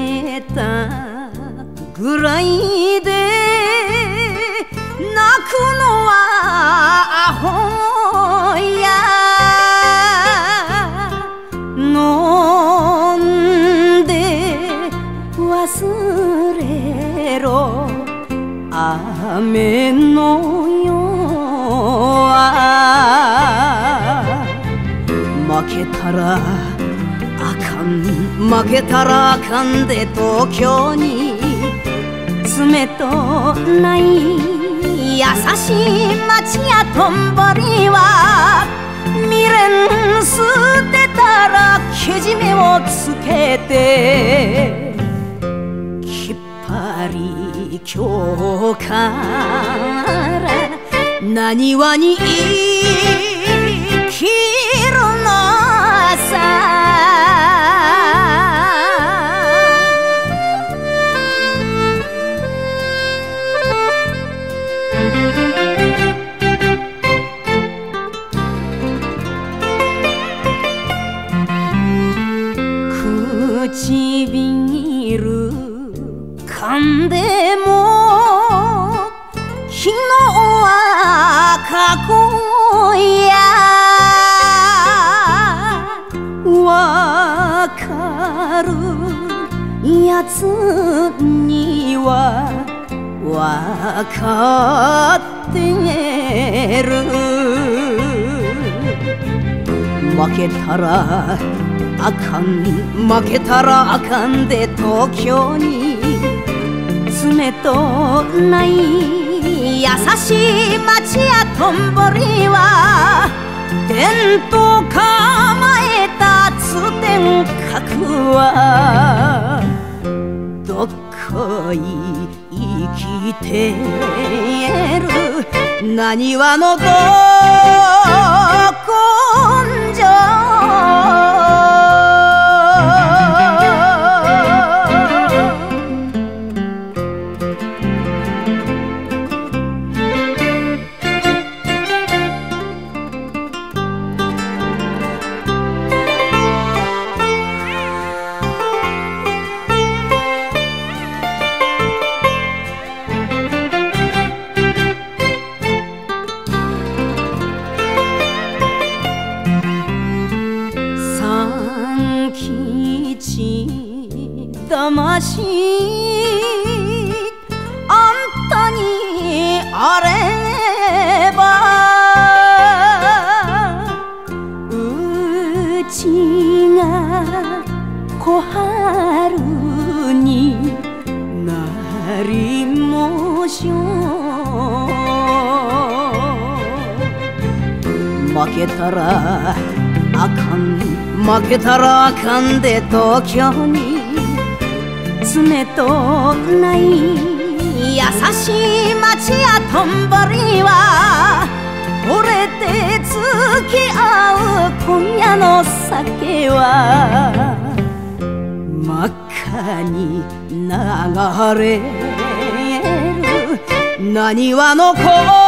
えたぐらいで泣くのはアホや。飲んで忘れろ雨の夜は。負けたらあかん負けたらあかんで東京に冷とない優しい街やとんぼりは未練捨てたらけじめをつけてきっぱり今日からなにわに生きるのさ。唇噛んでも昨日は過去や。わかるやつにはわかってる。負けたらあかん負けたらあかんで東京に冷とない優しい街やとんぼりはテント構えた通天閣はどこい生きてるなにわのど根性。魂あんたにあればうちが小春になりもしょう。負けたらあかん負けたらあかんで東京に冷とない優しい街やとんぼりは惚れて付き合う今夜の酒は真っ赤に流れるなにわの声